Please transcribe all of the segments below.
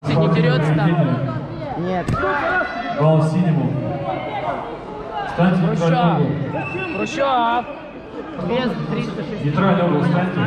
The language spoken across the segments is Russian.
Не дерется там? Нет. Бал синему. Встаньте нейтральный угол. Хрущев. Без 360. Нейтральный угол, встаньте.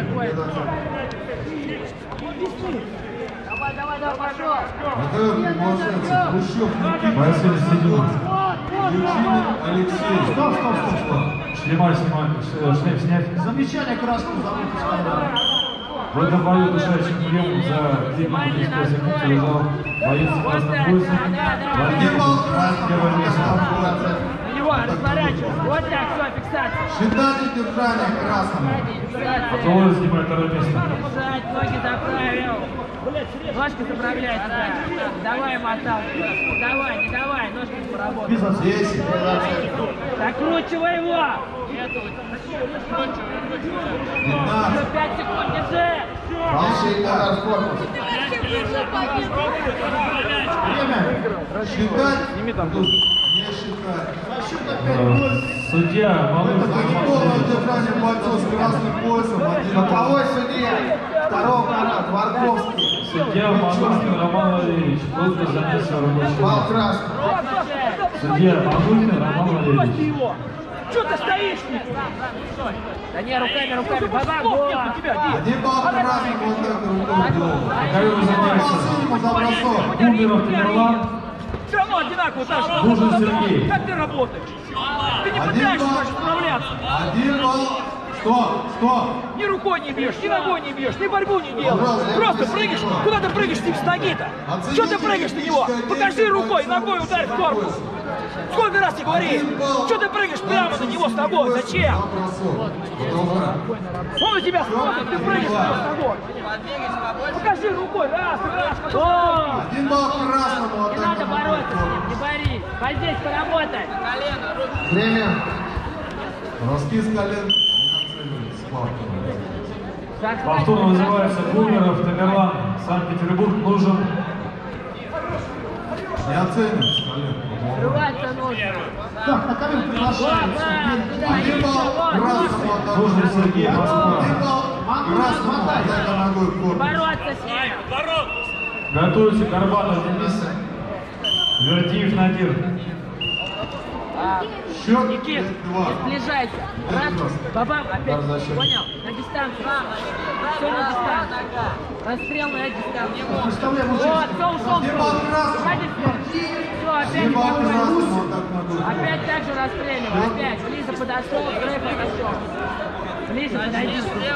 Давай, пошел. Хрущев, Василий Седьмой. Алексей. Стоп. Шлема снимать, шлем снять. Замечание красного завода. В этом бою душающим приемом за 3 минуты 10 секунд лежал боец в красном поясе. Первое место. Его разворачивай. Вот так, все, фиксация. Считайте держание красного. Поцелуй занимает второе место. Сзади, ноги заправил. Ножки заправляй сюда. Давай, мотал. Давай, не давай, ножки поработай. 10. Закручивай его. 15. 5 секунд, держи. Большой удар в корпус. Считать? Не считать. Судья Малышев. Полное удержание бойцов с красным поясом. Боковой судья. Второго канала. Варковский. Судья Малышев Роман Валерьевич. Плотно занялся рабочим. Бал красный. Судья Малышев Роман Валерьевич. Что ты стоишь? Да не, руками. Бабам, вот. Один балл красный. Вот так рукой. Ковер занимается. Гумеров Тамерлан. Все равно одинаково так же. Нужен Сергей. Как ты работаешь? Ты не Один пытаешься балл. даже справляться. Один балл. Стоп. Ни рукой не бьешь, ни ногой не бьешь, ни борьбу не делаешь. Просто прыгаешь. Куда ты прыгаешь с ним с ноги-то? Что ты прыгаешь на него? Покажи рукой, ногой ударь в корпус. Сколько раз тебе говори? Что ты прыгаешь прямо на него с ногой? Зачем? Он у тебя смотрит, ты прыгаешь на него с ногой. Покажи рукой, раз. О! Один балл красному. Не надо бороться с ним, не борись. Вот здесь поработай. Время. Раскис колен. Повторно вызывается Гумеров Тамерлан. Санкт-Петербург нужен. Не оценивается колен. Срываться нужно. Так, на камеру приглашается. Один балл красному. Нужен Сергей Москва. Один балл красному. Атака ногой в корпус. Бороться с ним. Готовится Горбанов Денис. Вердиев Надир. Счет Никит, 2. сближайся. Раз, бабам, опять. Понял? На дистанцию. Все на дистанцию. Расстрел на дистанцию. Представляем, Вот, ушел. Один балл красному. Уходи вперед. Все, опять. Один балл красному. Атака ногой. Опять так же расстреливай. Опять. Близко подошел, Грей подошел. Ближе подойди.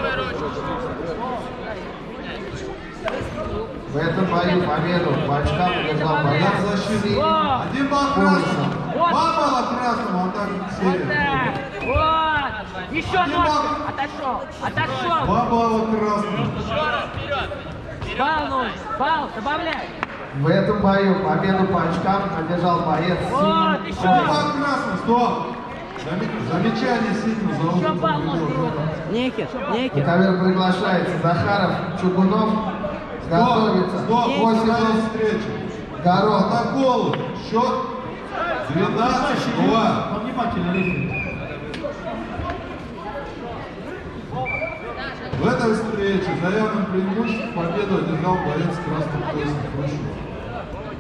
В этом бою победу по очкам одержал боец защиты. Один балл красному. Вот. Два балла красному. Атака Вот серия. так. Вот. Еще ножка. Отошел. Два балла красному. Бал нужен. Бал, добавляй. В этом бою победу по очкам одержал боец Вот, синий. еще. Один балл красному. Стоп. Замечание синему за Еще опытом бал придет. нужен. Никит. На камеру приглашается Захаров, Чугунов. Готовится. Стоп. 8 Конец встречи. Горох. Протоколу. Счет 12-2. Внимательно, Рифин. В этой встрече за явным преимуществом победу одержал боец с красным поясом Хрущев.